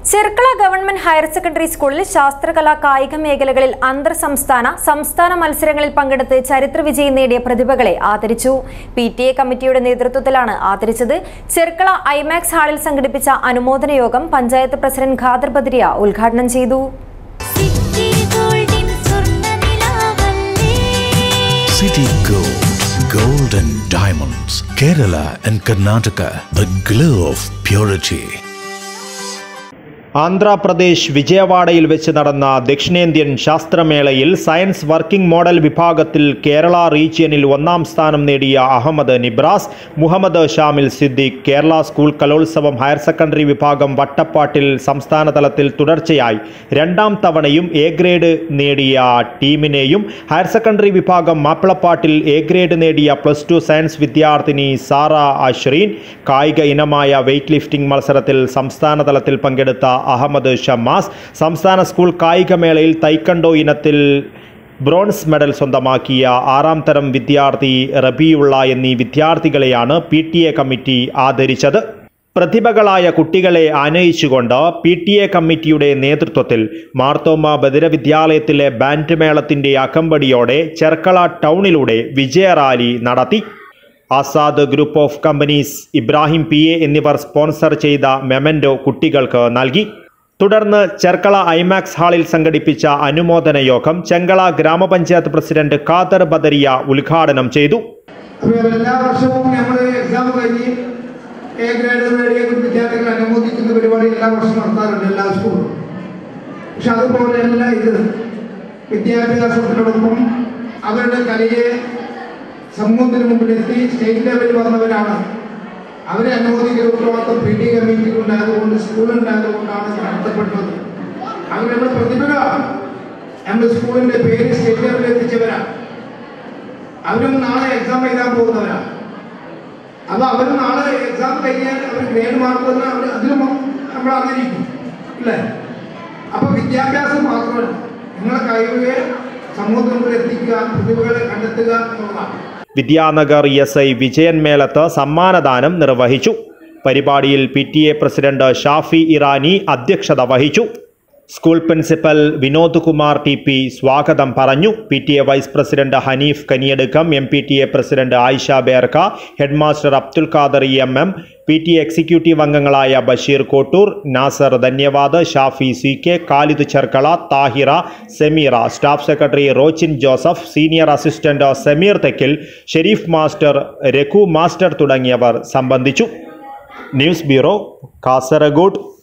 Cherkala government higher secondary സ്കൂളിൽ ശാസ്ത്രകലാ കായിക മേഖലകളിൽ സംസ്ഥാന മത്സരങ്ങളിൽ പങ്കെടുത്ത് ചരിത്ര വിജയം നേടിയ പ്രതിഭകളെ ആദരിച്ചു. PTA കമ്മിറ്റിയുടെ നേതൃത്വത്തിലാണ് ആദരിച്ചത്. ചെർക്കള ഐമാക്സ് ഹാളിൽ സംഘടിപ്പിച്ച അനുമോദന യോഗം പഞ്ചായത്ത് പ്രസിഡന്റ് ഖാദർ ബദരിയ ഉദ്ഘാടനം ചെയ്തു. City Gold and Diamonds, Kerala and Karnataka, the glow of purity. Andhra Pradesh വിജയവാഡയിൽ വെച്ച് നടന്ന ദക്ഷിണേന്ത്യൻ ശാസ്ത്രമേളയിൽ സയൻസ് വർക്കിംഗ് മോഡൽ വിഭാഗത്തിൽ കേരള റീജിയനിൽ 1ാം സ്ഥാനം നേടിയ Ahmed Nibras, Muhammad Shamil Siddique, Kerala school Kalolsavam higher secondary വിഭാഗം വട്ടപ്പാട്ടിൽ സംസ്ഥാന തലത്തിൽ തുടർച്ചയായി 2ാം തവണയും എ ഗ്രേഡ് നേടിയ ടീമിനെയും, ഹയർ സെക്കൻഡറി വിഭാഗം മാപ്പിളപ്പാട്ടിൽ എ ഗ്രേഡ് നേടിയ +2 സയൻസ് വിദ്യാർത്ഥിനി സാറ അഷ്രീൻ, കായിക ഇനമായ വെയ്റ്റ് ലിഫ്റ്റിംഗ് മത്സരത്തിൽ സംസ്ഥാന തലത്തിൽ പങ്കെടുത്ത അഹമ്മദ് ഷമ്മാസ്, സംസ്ഥാന സ്കൂൾ കായികമേളയിൽ തൈക്കണ്ടോ ഇനത്തിൽ ബ്രോൺസ് മെഡൽ സ്വന്തമാക്കിയ 6ാം തരം വിദ്യാർത്ഥി റബിയുള്ള എന്നീ വിദ്യാർത്ഥികളെയാണ് PTA കമ്മിറ്റി ആദരിച്ചത്. പ്രതിഭകളായ കുട്ടികളെ ആനയിച്ചുകൊണ്ട് PTA കമ്മിറ്റിയുടെ നേതൃത്വത്തിൽ മാർത്തോമ ബദിര വിദ്യാലയത്തിലെ ബാൻഡ് മേളത്തിൻ്റെ അകമ്പടിയോടെ ചെർക്കള ടൗണിലൂടെ വിജയറാലി നടത്തി. Azad group of companies, Ibrahim PA എന്നിവർ സ്പോൺസർ ചെയ്ത മെമൻഡോ കുട്ടികൾക്ക് നൽകി. തുടർന്ന് ചെർക്കള ഐമാക്സ് ഹാളിൽ സംഘടിപ്പിച്ച അനുമോദന യോഗം ചെങ്കള ഗ്രാമപഞ്ചായത്ത് പ്രസിഡന്റ് ഖാദർ ബദരിയ ഉദ്ഘാടനം ചെയ്തു. എല്ലാ വർഷവും നമ്മൾ എക്സാം കഴിഞ്ഞ് എ ഗ്രേഡ് നേടിയ വിദ്യാർത്ഥികളെ അനുമോദിക്കുന്ന പരിപാടി എല്ലാ വർഷവും നടത്താറുണ്ട് എല്ലാ സ്കൂളിലും. പക്ഷെ അതുപോലെയല്ല ഇത്. വിദ്യാഭ്യാസത്തിനോടൊപ്പം അവരുടെ കലയെ സമൂഹത്തിന് മുമ്പിലെത്തി സ്റ്റേറ്റ് ലെവലിൽ വന്നവരാണ്. അവരെ അനുമോദിക്കുന്ന ഉത്തരവാദിത്വം PTA കമ്മിറ്റിക്ക് ഉണ്ടായതുകൊണ്ട്, സ്കൂളുണ്ടായതുകൊണ്ടാണ് നടത്തപ്പെട്ടത്. അവർ നമ്മുടെ പ്രതിഭകളാണ്. നമ്മുടെ സ്കൂളിൻ്റെ പേര് സ്റ്റേറ്റ് ലെവലിൽ എത്തിച്ചവരാണ്. അവരും നാളെ എക്സാം എഴുതാൻ പോകുന്നവരാണ്. അപ്പോൾ അവർ നാളെ എക്സാം കഴിഞ്ഞാൽ അവർ ഗ്രേഡ് മാർക്ക് വന്നാൽ അവർ അതിലും നമ്മൾ അറിഞ്ഞിരിക്കും, അല്ലേ? അപ്പോൾ വിദ്യാഭ്യാസം മാത്രമല്ല, നിങ്ങളെ കഴിവുകളെ സമൂഹത്തിന് മുമ്പിൽ എത്തിക്കുക, പ്രതിഭകളെ കണ്ടെത്തുക എന്നുള്ളതാണ്. വിദ്യാനഗർ SI വിജയൻ മേലത്ത് സമ്മാനദാനം നിർവഹിച്ചു. പരിപാടിയിൽ PTA പ്രസിഡന്റ് ഷാഫി ഇറാനി അധ്യക്ഷത വഹിച്ചു. School principal Vinod Kumar TP സ്വാഗതം പറഞ്ഞു. PTA vice president Hanif Kaniyadukkam, MPTA president Ayisha Berka, headmaster Abdul Khader EMM, PTA executive അംഗങ്ങളായ Basheer Kottur, Nasar Dhanyavad, Shafi CK, Khalid Cherkala, Thahira, Sameera, staff secretary Rochin Joseph, senior assistant Sameer Thekkil, Sharif master, Raghu master തുടങ്ങിയവർ സംബന്ധിച്ചു. News bureau, Kasaragod.